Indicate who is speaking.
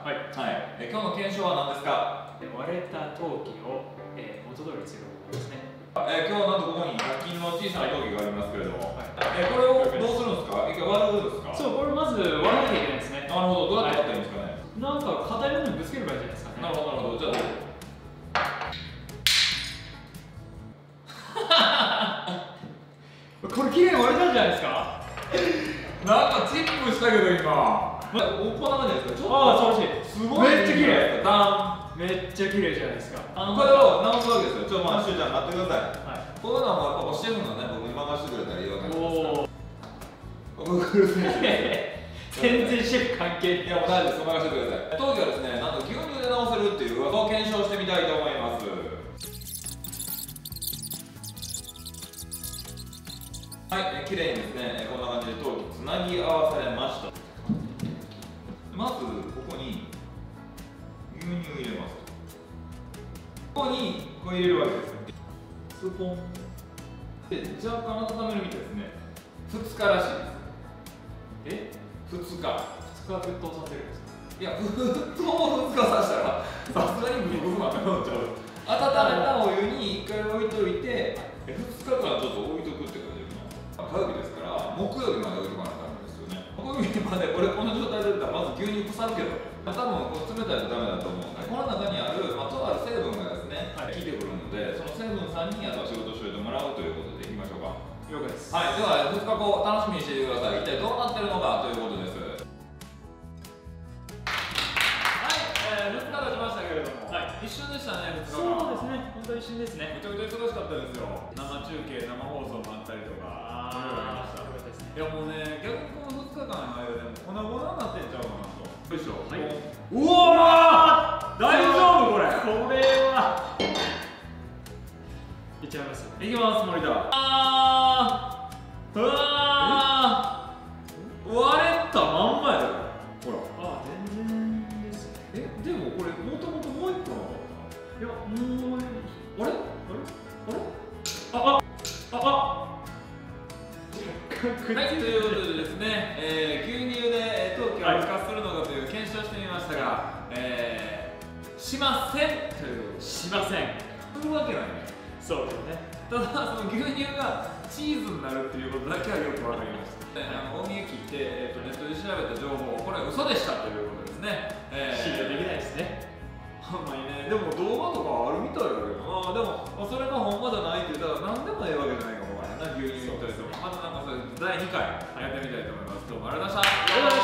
Speaker 1: はい。
Speaker 2: 今日の検証は何ですか？
Speaker 1: 割れた陶器を元通りにする方法ですね。
Speaker 2: 今日はなんとここに100均の小さな陶器がありますけれども、これをどうするんですか？一回割るんですか？
Speaker 1: そう、これまず割らなきゃいけないですね。
Speaker 2: なるほど、どうやって割ったらいいんですかね。
Speaker 1: なんか硬いものにぶつければいいじゃないですかね。
Speaker 2: なるほど、なるほど。じゃあ
Speaker 1: これ綺麗に割れたんじゃないですか？
Speaker 2: なんかチップしたけど今。こんな感じですか？ちょっと
Speaker 1: ああ、素晴らしい。
Speaker 2: すごい。めっちゃ綺麗。
Speaker 1: めっちゃ綺麗じゃないですか。
Speaker 2: これを直すわけですよ。ちょっとしゅうちゃん待ってください。
Speaker 1: はい。
Speaker 2: こういうのはやっぱシェフのね、僕に任せてくれたらいいわけですから。
Speaker 1: 全然シェフ関係ない。
Speaker 2: いや、もう大丈夫です。任せてください。当時はですね、なんと牛乳で直せるっていう技を検証してみたいと思います。はい、綺麗にですね、こんな感じで陶器つなぎ合わされました。まずここに牛乳を入れます。ここにこう入れるわけですよ。スポンで若干温めるみたいですね。2日らしいです。2日
Speaker 1: 沸騰させるんですか？
Speaker 2: いや、沸騰を2日させたらさすがに僕も温めちゃう。温めたお湯に1回置いといて2日間ちょっと置いとくって感じかな。火曜日ですから木曜日まで置いとかなきゃダメですよね。木曜日までこれこの状態で出たらまず牛乳腐るけど多分こう冷たいとダメだと思うので、この中にある、とある成分がですね、効いてくるので、その成分さんにあとは仕事をしておいてもらうということでいきましょうか。
Speaker 1: 了解です。
Speaker 2: はい、では2日後楽しみにしていてください。一体どうなってるのかということです。はい、2日経ちましたけれども、一瞬でしたね。2日
Speaker 1: そうですね、本当一瞬ですね。
Speaker 2: めちゃくちゃ忙しかったですよ。生中継、生放送もあったりとか、いやもうね、逆にこの2日間の間でも粉々になってんちゃうかなと。よいしょ。はい、うわー、大丈夫これ。
Speaker 1: これはいっちゃいますよ。
Speaker 2: いきます、森田。割れたまんまやで、これ。ほら。
Speaker 1: 全然ですね。
Speaker 2: でもこれもともともう1個なかった？
Speaker 1: いや、もう
Speaker 2: あれはい、ということでですね、牛乳で陶器を孵化するのかという検証してみましたが、しませんという。
Speaker 1: しません。
Speaker 2: するわけないね。
Speaker 1: そうですね。
Speaker 2: ただその牛乳がチーズになるっていうことだけはよくわかりました。大宮切ってネットで調べた情報、これは嘘でしたということですね。
Speaker 1: 信用できないですね。
Speaker 2: ほんまにね、でも動画とかあるみたいだけどな。でもそれがほんまじゃないって言ったら何でもええわけじゃないかもわからないな。牛乳にとってもまたなんかそれ第2回やってみたいと思います。どうもありがとうございました。